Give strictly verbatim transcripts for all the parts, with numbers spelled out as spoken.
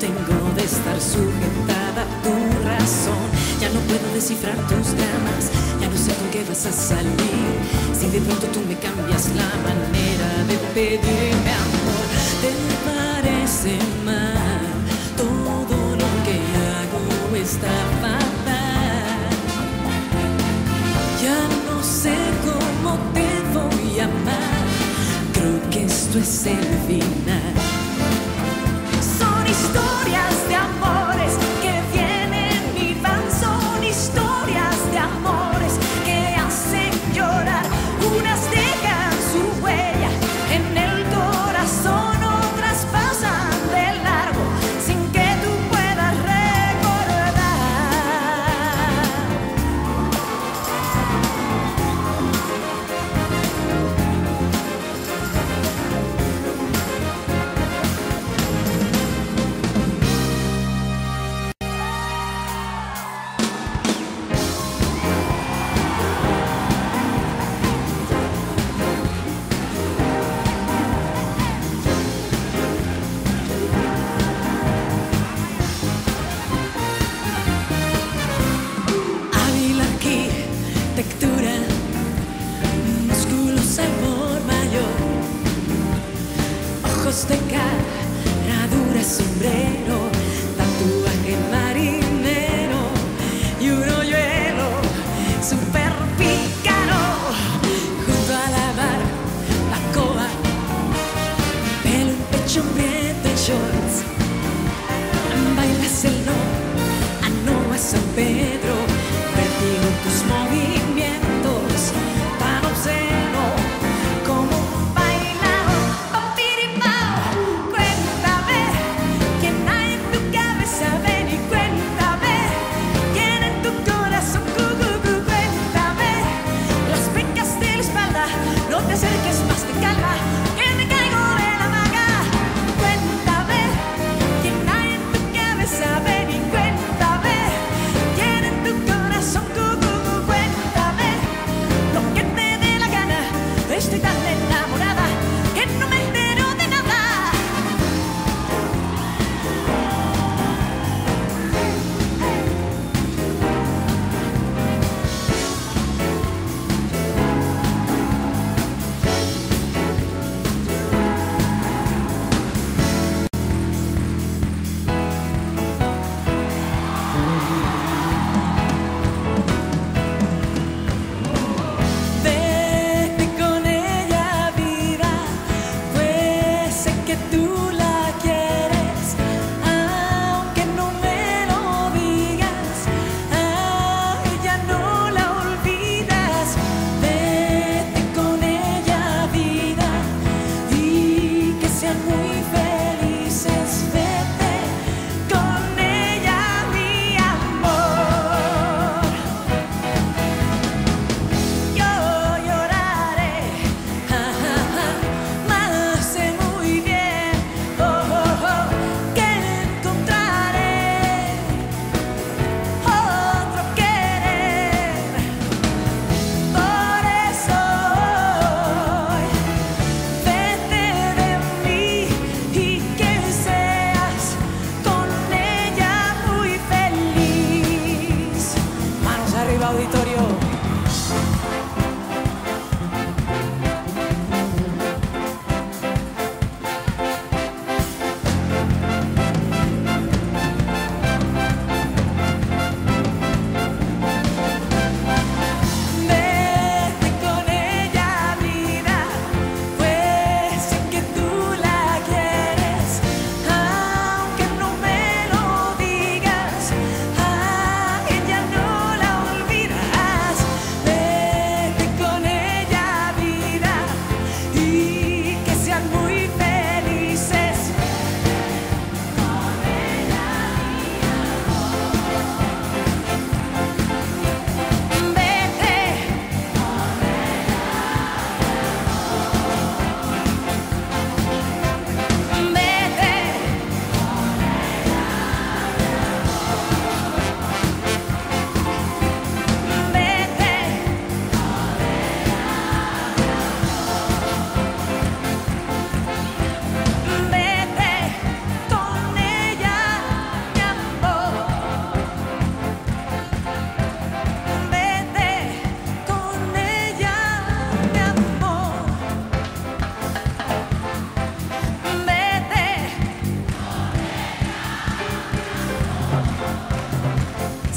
tengo de estar sujetada a tu razón. Ya no puedo descifrar tus dramas, ya no sé con qué vas a salir. Si de pronto tú me cambias la manera de pedirme amor, ¿te parece mal? Todo lo que hago está fatal. Ya no sé cómo te voy a amar. Creo que esto es el final. Son historias de amores que vienen y van. Son historias de amores que hacen llorar. Unas dejan su huella en el corazón, otras pasan de largo sin que tú puedas recordar.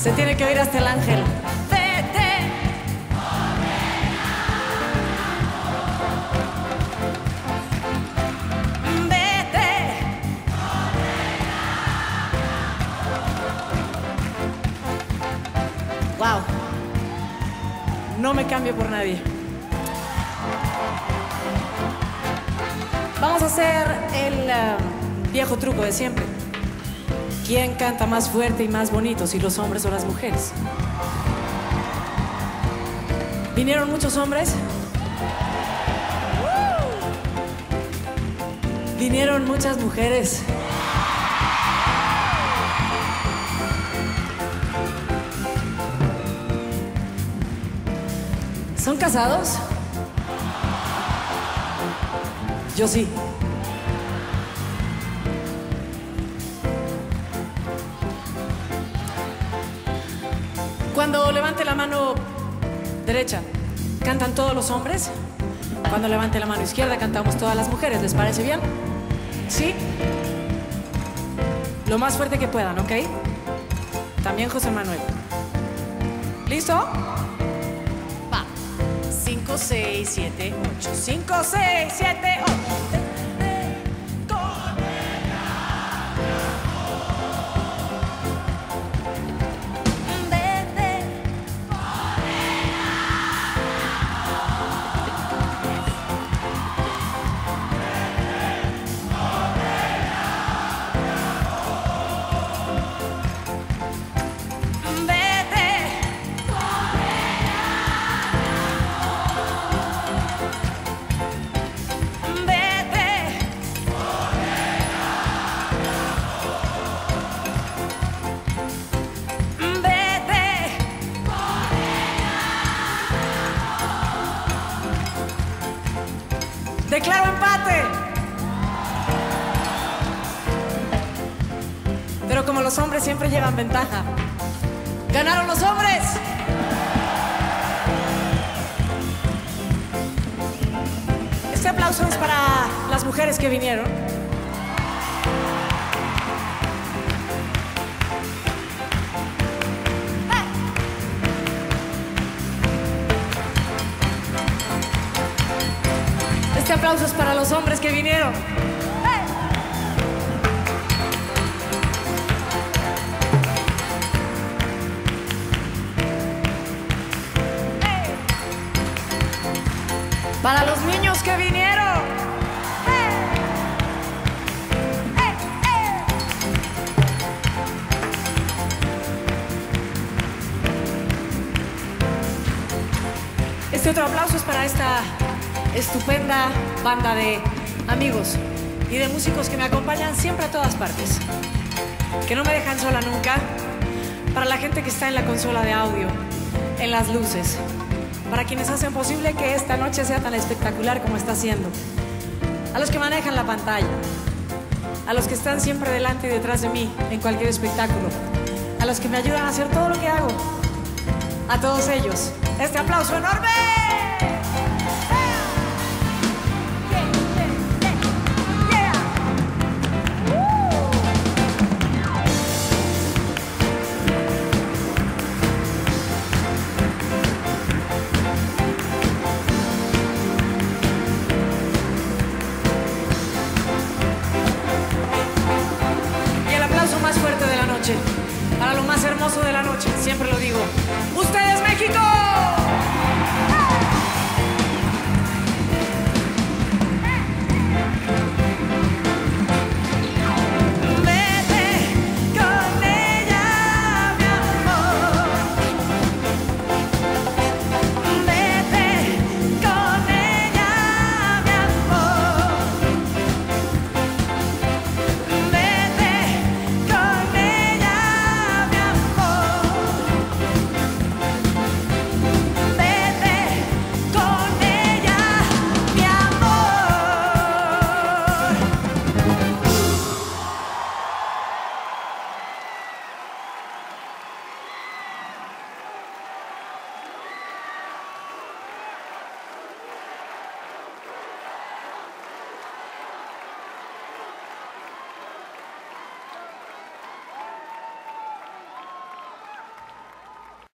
Se tiene que oír hasta el ángel. Vete. Vete. Wow. No me cambio por nadie. Vamos a hacer el uh, viejo truco de siempre. ¿Quién canta más fuerte y más bonito, si los hombres o las mujeres? ¿Vinieron muchos hombres? ¿Vinieron muchas mujeres? ¿Son casados? Yo sí. Cuando levante la mano derecha, ¿cantan todos los hombres? Cuando levante la mano izquierda, cantamos todas las mujeres. ¿Les parece bien? ¿Sí? Lo más fuerte que puedan, ¿ok? También José Manuel. ¿Listo? Va. Cinco, seis, siete, ocho. Cinco, seis, siete, ocho. Declaro empate. Pero como los hombres siempre llevan ventaja, ¡ganaron los hombres! Este aplauso es para las mujeres que vinieron. Este aplauso es para los hombres que vinieron. ¡Hey! ¡Hey! Para los niños que vinieron. ¡Hey! ¡Hey! ¡Hey! Este otro aplauso es para esta estupenda banda de amigos y de músicos que me acompañan siempre a todas partes, que no me dejan sola nunca. Para la gente que está en la consola de audio, en las luces, para quienes hacen posible que esta noche sea tan espectacular como está siendo, a los que manejan la pantalla, a los que están siempre delante y detrás de mí en cualquier espectáculo, a los que me ayudan a hacer todo lo que hago, a todos ellos, este aplauso enorme. Para lo más hermoso de la noche, siempre lo digo. ¡Ustedes, México!